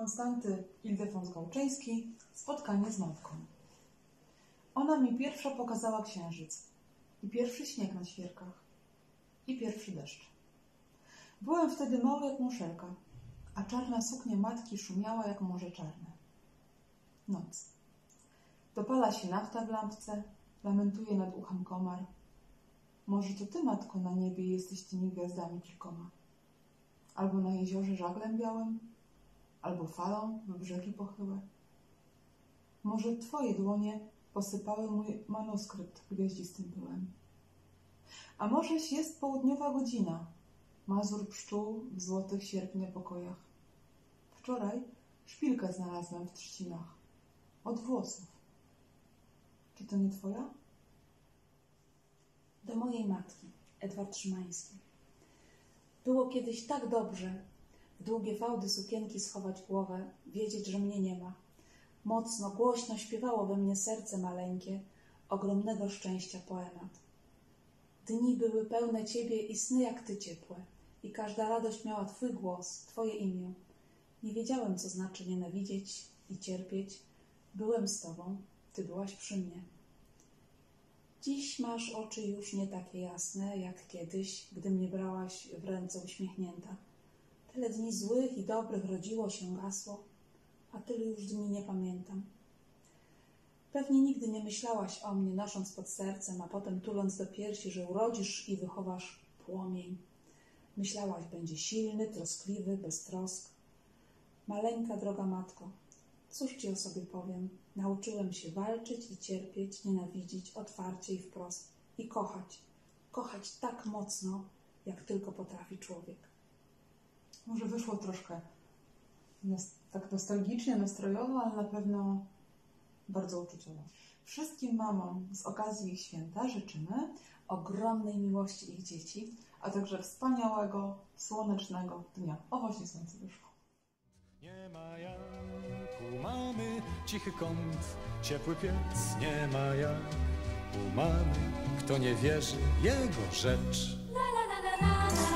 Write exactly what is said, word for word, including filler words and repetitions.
Konstanty Ildefons Gałczyński. Spotkanie z matką. Ona mi pierwsza pokazała księżyc i pierwszy śnieg na świerkach i pierwszy deszcz. Byłem wtedy mały jak muszelka, a czarna suknia matki szumiała jak morze czarne. Noc. Dopala się nafta w lampce, lamentuje nad uchem komar. Może to ty, matko, na niebie jesteś tymi gwiazdami kilkoma. Albo na jeziorze żaglem białym, albo falą w brzegi pochyłe. Może twoje dłonie posypały mój manuskrypt gwiaździstym pyłem. A możeś jest południowa godzina, mazur pszczół w złotych sierpnia pokojach. Wczoraj szpilkę znalazłem w trzcinach, od włosów. Czy to nie twoja? Do mojej matki, Edward Szymański. Było kiedyś tak dobrze, w długie fałdy sukienki schować głowę, wiedzieć, że mnie nie ma. Mocno, głośno śpiewało we mnie serce maleńkie, ogromnego szczęścia poemat. Dni były pełne ciebie i sny jak ty ciepłe, i każda radość miała twój głos, twoje imię. Nie wiedziałem, co znaczy nienawidzieć i cierpieć. Byłem z tobą, ty byłaś przy mnie. Dziś masz oczy już nie takie jasne, jak kiedyś, gdy mnie brałaś w ręce uśmiechnięta. Tyle dni złych i dobrych rodziło się, gasło, a tylu już dni nie pamiętam. Pewnie nigdy nie myślałaś o mnie, nosząc pod sercem, a potem tuląc do piersi, że urodzisz i wychowasz płomień. Myślałaś, będzie silny, troskliwy, bez trosk. Maleńka, droga matko, cóż ci o sobie powiem? Nauczyłem się walczyć i cierpieć, nienawidzić otwarcie i wprost. I kochać. Kochać tak mocno, jak tylko potrafi człowiek. Może wyszło troszkę tak nostalgicznie, nastrojowo, ale na pewno bardzo uczuciowo. Wszystkim mamom z okazji ich święta życzymy ogromnej miłości ich dzieci, a także wspaniałego, słonecznego dnia. O, właśnie słońce wyszło. Nie ma jak u mamy cichy kąt, ciepły piec. Nie ma jak u mamy, kto nie wierzy, jego rzecz. La, la, la, la, la.